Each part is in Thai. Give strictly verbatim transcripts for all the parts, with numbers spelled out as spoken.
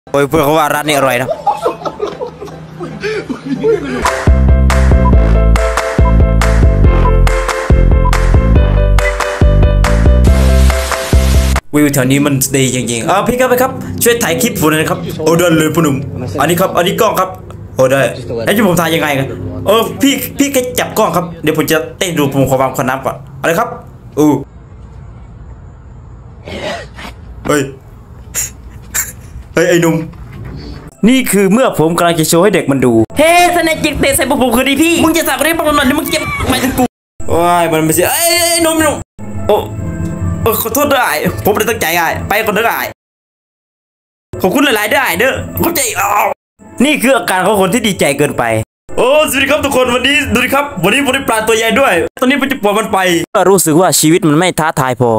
โอ้ยเพื่อนเขาว่าร้านนี้อร่อยนะวิวแถวนี้มันดีจริงๆอ่าพี่ครับไปครับช่วยถ่ายคลิปผมหน่อยนะครับโอ้ได้เลยพ่อหนุ่มอันนี้ครับอันนี้กล้องครับโอ้ได้แล้วจะผมถ่ายยังไงกันเออพี่พี่แค่จับกล้องครับเดี๋ยวผมจะเต้นดูผมขอวางคนน้ำก่อนอะไรครับอู้เฮ้ยเฮ้ยไอ้หนุ่มนี่คือเมื่อผมกำลังจะโชว์ให้เด็กมันดูเฮ้สแน็คจิกเตะใส่ผมคือดีพี่มึงจะสั่งเรียกมันหน่อยมึงเจ็บไม่ถึงกูว้ายมันไม่ใช่ไอ้หนุ่มหนุ่มโอ้เออขอโทษด้วยผมไม่ได้ตั้งใจไอ้ไปก่อนเด้อไอ้ขอบคุณหลายๆด้วยเด้อเข้าใจอ๋อนี่คืออาการของคนที่ดีใจเกินไปโอ้สวัสดีครับทุกคนวันนี้ดูดิครับวันนี้ผมได้ปลาตัวใหญ่ด้วยตอนนี้ผมจะปล่อยมันไปรู้สึกว่าชีวิตมันไม่ท้าทายพอ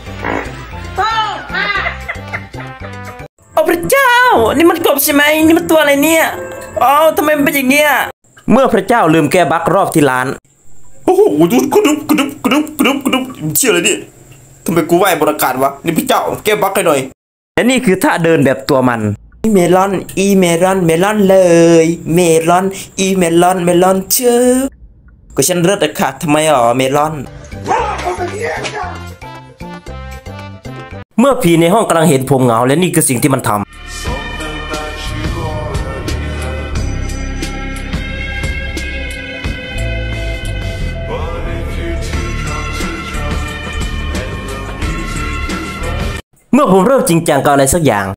โอ้พระเจ้านี่มันกบใช่ไหมนี่มันตัวอะไรเนี่ยอ๋อทำไมมันเป็นอย่างเงี้ยเมื่อพระเจ้าลืมแก้บั๊กรอบที่ร้านโอ้โหดูกระดุบกระดุบกระดุบกระดุบกระดุบเชื่อเลยดิทำไมกูไหวบริการวะนี่พระเจ้าแก้บั๊กให้หน่อยและนี่คือท่าเดินแบบตัวมันเมลอนอีเมลอนเมลอนเลยเมลอนอีเมลอนเมลอนเชื่อก็ฉันเลิศอะค่ะทำไมอ๋อเมลอนเมื่อผีในห้องกำลังเห็นผมเหงาและนี่คือสิ่งที่มันทำเมื่อผมเริ่มจริงจังกับอะไรสักอย่าง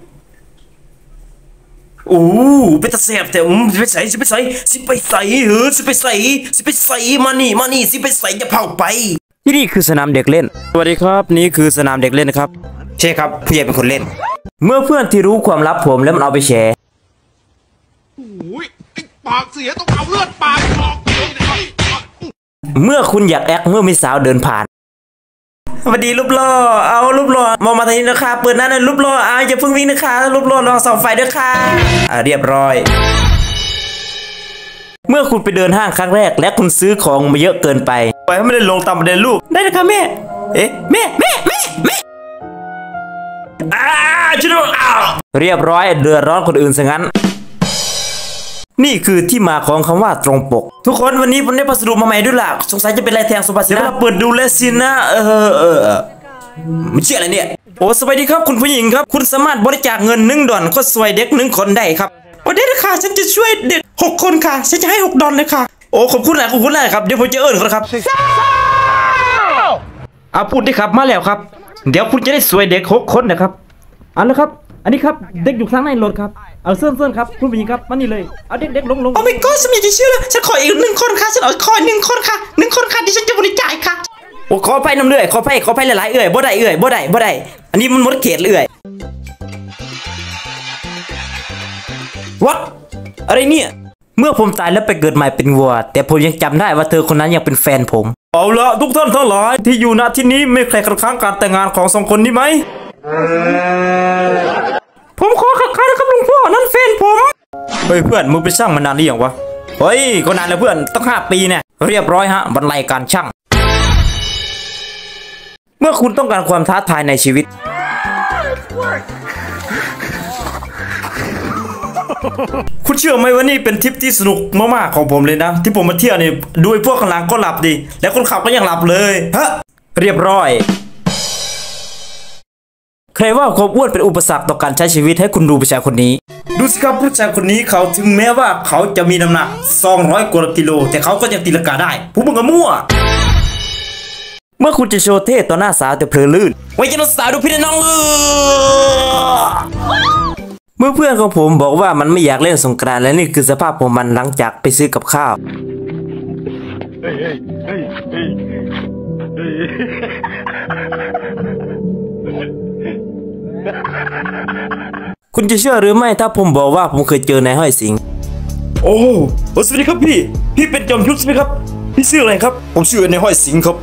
โอ้เป็นตาแสบแต่อืมสิไปใส่สิไปใส่สิไปใส่เออสิไปใส่สิไปใส่มานี่มานี่สิไปใส่จะเผาไปที่นี่คือสนามเด็กเล่นสวัสดีครับนี่คือสนามเด็กเล่นนะครับใช่ครับผู้ใหญ่เป็นคนเล่นเมื่อเพื่อนที่รู้ความลับผมแล้วมันเอาไปแชร์โอ้ยปากเสียต้องเอาเลือดปากออกเมื่อคุณอยากแอคเมื่อมีสาวเดินผ่านสวัสดีรูปหล่อเอารูปหล่อมองมาทางนี้นะคะเปิดหน้าในรูปหล่ออ่าอย่าเพิ่งวิ่งนะคะรูปหล่อลองส่องไฟด้วยค่ะอ่าเรียบร้อยเมื่อคุณไปเดินห้างครั้งแรกและคุณซื้อของมาเยอะเกินไปไปให้ไม่ได้ลงตามประเด็นลูกได้นะคะแม่เอ๊ะแม่แม่แม่แม่อ่าช่วยด้วยอ้าวเรียบร้อยเดือดร้อนคนอื่นซะงั้นนี่คือที่มาของคำว่าตรงปกทุกคนวันนี้ผมได้พัสดุมาใหม่ด้วยล่ะสงสัยจะเป็นลายแทงสมบัตินะเปิดดูเลสินะเออเออมันเชื่ออะไรเนี่ยโอ้สวัสดีครับคุณผู้หญิงครับคุณสามารถบริจาคเงินหนึ่งดอลก็ช่วยเด็กหนึ่งคนได้ครับโอ้ได้เลยค่ะฉันจะช่วยเด็กหกคนค่ะฉันจะให้หกดอลเลยค่ะโอ้ขอบคุณหลายขอบคุณหลายครับเดี๋ยวผมจะเอิ้นเขาครับอาพูดดิครับมาแล้วครับเดี๋ยวคุณจะได้ช่วยเด็กหกคนนะครับเอาละครับอันนี้ครับเด็กอยู่ข้างในรถครับเอาเสื้อเสื้อครับคุณผู้หญิงครับมานี่เลยเอาเด็กเด็กลงลงโอ้ไม่ก็ฉันอยากจะเชื่อเลยฉันขออีกหนึ่งคนค่ะฉันเอาขอหนึ่งคนค่ะหนึ่งคนค่ะที่ฉันจะบริจาคค่ะโอ้ขอไปน้ำเลื่อยขอไปขอไปหลายๆเอื่อยบ่ได้เอื่อยบ่ได้บ่ได้อันนี้มันหมดเขตเอื่อยวัดอะไรเนี่ยเมื่อผมตายแล้วไปเกิดใหม่เป็นวัวแต่ผมยังจำได้ว่าเธอคนนั้นยังเป็นแฟนผมเอาละทุกท่านทั้งหลายที่อยู่ณที่นี้ไม่ใครคัดค้านการแต่งงานของสองคนนี้ไหมผมขอขัดขานนะครับลุงพ่อนั่นแฟนผมเฮ้ยเพื่อนมึงไปช่างมานานหรือยังวะเฮ้ยก็นานแล้วเพื่อนตั้งห้าปีเนี่ยเรียบร้อยฮะบรรลัยการช่างเมื่อคุณต้องการความท้าทายในชีวิตคุณเชื่อไหมว่านี่เป็นทริปที่สนุกมากๆของผมเลยนะที่ผมมาเที่ยวนี่ดูพวกข้างหลังก็หลับดีและคนขับก็ยังหลับเลยฮะเรียบร้อยใครว่าความอ้วนเป็นอุปสรรคต่อการใช้ชีวิตให้คุณดูผู้ชายคนนี้ดูสิครับผู้ชายคนนี้เขาถึงแม้ว่าเขาจะมีน้ำหนักสองร้อยกว่ากิโลแต่เขาก็ยังตีลังกาได้ผู้มึงก็มั่วเมื่อคุณจะโชว์เท่ต่อหน้าสาวแต่เพลินลื่นไว้จะน้องสาวดูพี่น้องเออเมื่อเพื่อนของผมบอกว่ามันไม่อยากเล่นสงกรานต์และนี่คือสภาพของมันหลังจากไปซื้อกับข้าวคุณจะเชื่อหรือไม่ถ้าผมบอกว่าผมเคยเจอนายห้อยสิงโอ้สวัสดีครับพี่พี่เป็นจอมยุทธใช่ไหมครับพี่ชื่ออะไรครับผมชื่อนายห้อยสิงครับ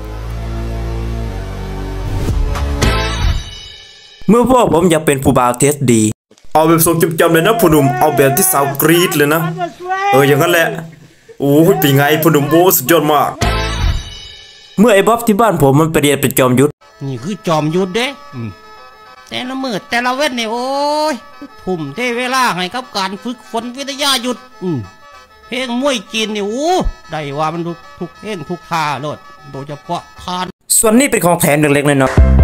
เมื่อพ่อผมอยากเป็นผู้บ่าวเทสดีเอาแบบทรงจำๆเลยนะผู้หนุ่มเอาแบบที่สาวกรี๊ดเลยนะเอออย่างนั้นแหละโอ้เป็นไงผู้หนุ่มโอ้สุดยอดมากเมื่อไอ้บ๊อบที่บ้านผมมันไปเรียนเป็นจอมยุทธนี่คือจอมยุทธเด้แต่ละมือแต่ละเว้นเนี่ยโอ้ยทุ่มเทเวลาให้กับการฝึกฝนวิทยาหยุดอืมเพลงมวยจีนนี่โอ้ได้ว่ามันทุกทุกเพลงทุกท่าโลดโดยเฉพาะทานส่วนนี้เป็นของแถมเล็กๆน้อยๆ